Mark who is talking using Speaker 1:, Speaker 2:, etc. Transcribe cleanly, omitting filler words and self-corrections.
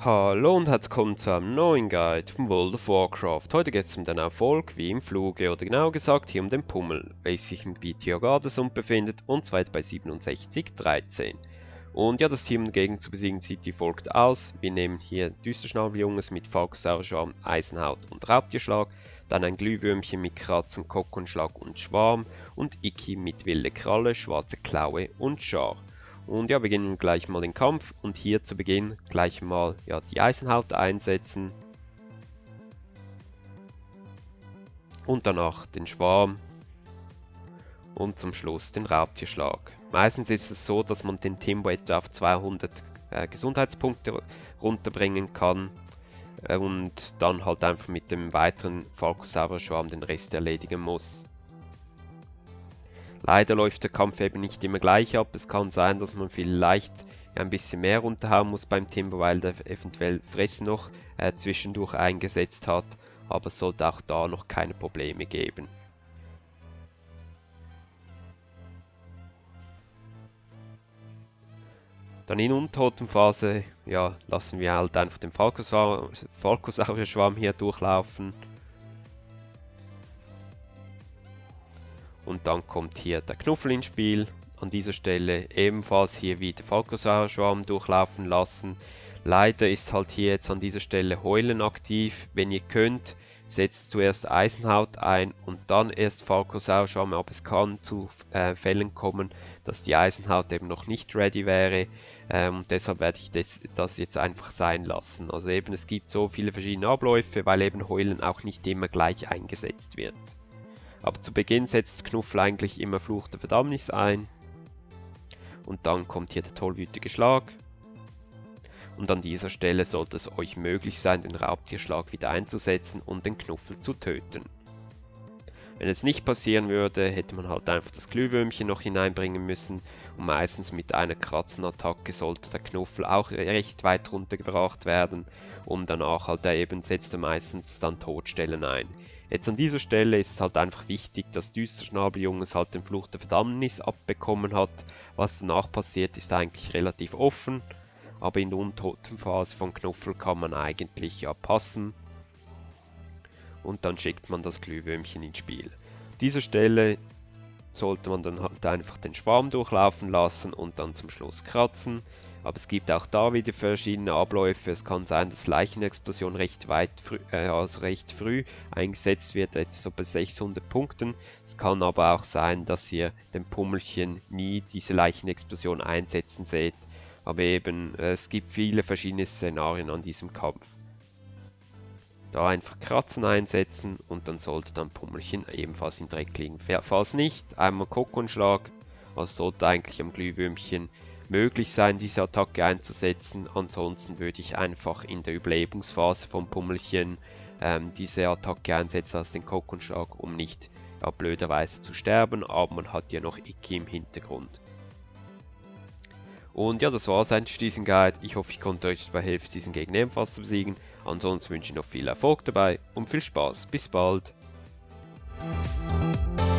Speaker 1: Hallo und herzlich willkommen zu einem neuen Guide von World of Warcraft. Heute geht es um den Erfolg wie im Fluge oder genauer gesagt hier um den Pummel, welcher sich im Gebiet Tiergardasund befindet und zwar bei 6713. Und ja, das Team dagegen zu besiegen sieht wie folgt aus. Wir nehmen hier Düsterschnabeljunges mit Falkosauerschwarm, Eisenhaut und Raubtierschlag, dann ein Glühwürmchen mit Kratzen, Kokonschlag und Schwarm und Iki mit wilde Kralle, schwarze Klaue und Schar. Und ja, wir beginnen gleich mal den Kampf und hier zu Beginn gleich mal ja, die Eisenhaut einsetzen und danach den Schwarm und zum Schluss den Raubtierschlag. Meistens ist es so, dass man den Timbo etwa auf 200 Gesundheitspunkte runterbringen kann und dann halt einfach mit dem weiteren Falkosauerschwarm den Rest erledigen muss. Leider läuft der Kampf eben nicht immer gleich ab. Es kann sein, dass man vielleicht ein bisschen mehr runterhauen muss beim Timbo, weil der eventuell Fressen noch zwischendurch eingesetzt hat. Aber es sollte auch da noch keine Probleme geben. Dann in Untotenphase ja, lassen wir halt einfach den Falkosaurierschwarm hier durchlaufen. Und dann kommt hier der Knuffel ins Spiel. An dieser Stelle ebenfalls hier wieder Falkosaurierschwarm durchlaufen lassen. Leider ist halt hier jetzt an dieser Stelle Heulen aktiv. Wenn ihr könnt, setzt zuerst Eisenhaut ein und dann erst Falkosaurierschwarm, aber es kann zu Fällen kommen, dass die Eisenhaut eben noch nicht ready wäre. Deshalb werde ich das jetzt einfach sein lassen. Also eben es gibt so viele verschiedene Abläufe, weil eben Heulen auch nicht immer gleich eingesetzt wird. Aber zu Beginn setzt Knuffel eigentlich immer Fluch der Verdammnis ein. Und dann kommt hier der tollwütige Schlag. Und an dieser Stelle sollte es euch möglich sein, den Raubtierschlag wieder einzusetzen und den Knuffel zu töten. Wenn es nicht passieren würde, hätte man halt einfach das Glühwürmchen noch hineinbringen müssen. Und meistens mit einer Kratzenattacke sollte der Knuffel auch recht weit runtergebracht werden. Und danach halt eben setzt er meistens dann Todstellen ein. Jetzt an dieser Stelle ist es halt einfach wichtig, dass Düsterschnabeljunges halt den Fluch der Verdammnis abbekommen hat. Was danach passiert, ist eigentlich relativ offen. Aber in der Untotenphase von Knuffel kann man eigentlich ja passen. Und dann schickt man das Glühwürmchen ins Spiel. An dieser Stelle sollte man dann halt einfach den Schwarm durchlaufen lassen und dann zum Schluss kratzen. Aber es gibt auch da wieder verschiedene Abläufe. Es kann sein, dass Leichenexplosion recht früh eingesetzt wird, jetzt so bei 600 Punkten. Es kann aber auch sein, dass ihr dem Pummelchen nie diese Leichenexplosion einsetzen seht. Aber eben, es gibt viele verschiedene Szenarien an diesem Kampf. Da einfach Kratzen einsetzen und dann sollte dann Pummelchen ebenfalls im Dreck liegen. Falls nicht, einmal Kokonschlag, also sollte eigentlich am Glühwürmchen möglich sein, diese Attacke einzusetzen. Ansonsten würde ich einfach in der Überlebensphase vom Pummelchen diese Attacke einsetzen als den Kokonschlag, um nicht blöderweise zu sterben, aber man hat ja noch Iki im Hintergrund. Und ja, das war es eigentlich für diesen Guide. Ich hoffe, ich konnte euch dabei helfen, diesen Gegner ebenfalls zu besiegen. Ansonsten wünsche ich noch viel Erfolg dabei und viel Spaß. Bis bald!